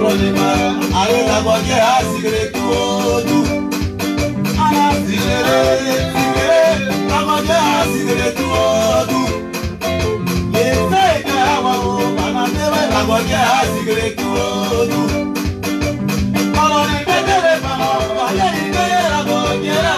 problema. Allez la bonne à cigarette tout. Ana cigarette, la bonne à cigarette tout. Les faits que avant, maman devait la bonne à cigarette tout. Alors les bébés les parents, allez la bonne à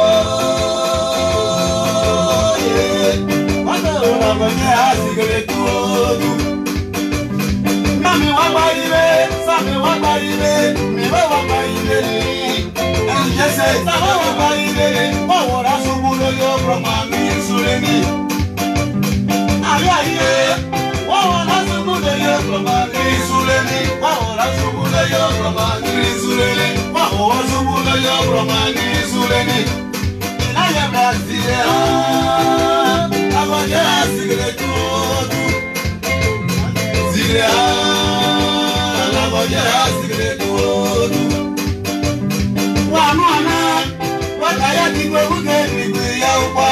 la bonne à cigarette tout. Nami wa baile, sami wa baile, mi wa baile. Je sais, ça va baile. Oh, la subulo yo broma mi suleni. Aïe aïe, oh, la subulo yo broma mi suleni. Oh, la subulo yo broma mi suleni. Oh, la subulo yo broma mi suleni. La ya Brasilia, la bonne cigarette tout. La bonne cigarette tout. Wa mama, wa kaya di ko buke ni ya upa.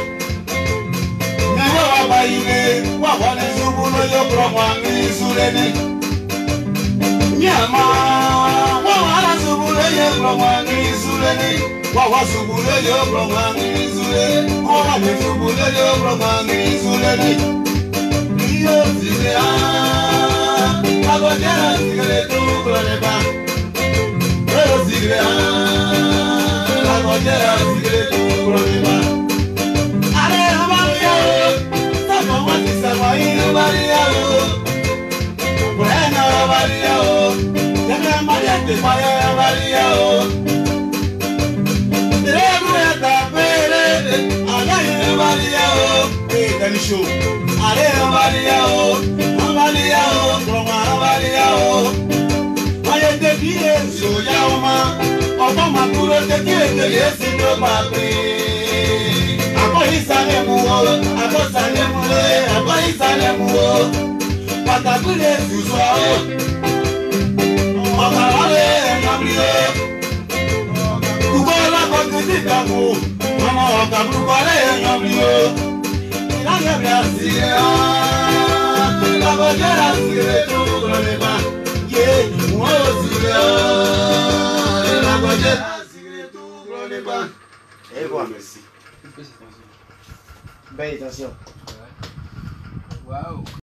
Ni wa baile, wa wale subulo yo broma mi suleni. Nyama, wa wala subulo yo broma mi suleni. Wa wa subulo yo broma mi suleni. Wa wa subulo yo broma mi suleni. Yo Zigrea, la bonne cigarette tout problema. Yo Zigrea, la bonne cigarette tout problema. Allez, Maria, ça comment tu sais moi Maria? Bueno Maria, ya Maria te vaya Maria. Te tapere, allez Maria, te show. Allez, Maria, Maria, Maria, te pide su llama, o toma puro te quiere que le siento papi. Sale muo, patacule su suave, ojalá engabrio, cubola con tu ticamu, mamá cabrucale engabrio. La Brasilia, la bonne cigarette tout problema. Yeah, moi Zigrea, la bonne cigarette tout problema. Et voilà. Merci. Belle attention. Wow.